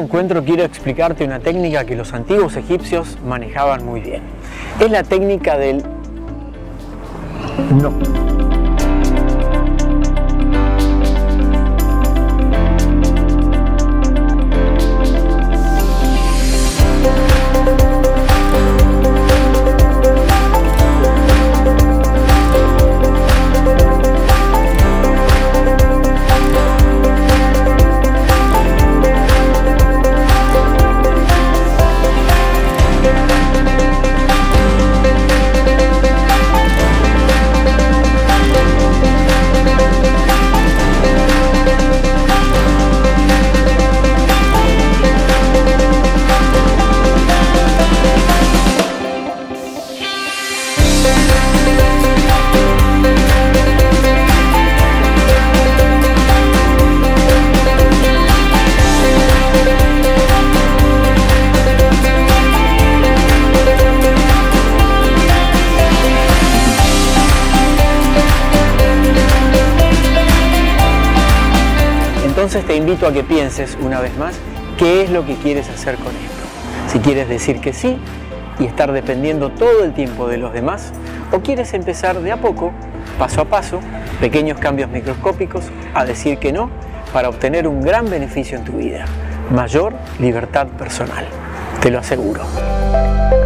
encuentro quiero explicarte una técnica que los antiguos egipcios manejaban muy bien. Es la técnica del no. Entonces te invito a que pienses una vez más qué es lo que quieres hacer con esto. Si quieres decir que sí y estar dependiendo todo el tiempo de los demás, o quieres empezar de a poco, paso a paso, pequeños cambios microscópicos, a decir que no para obtener un gran beneficio en tu vida, mayor libertad personal. Te lo aseguro.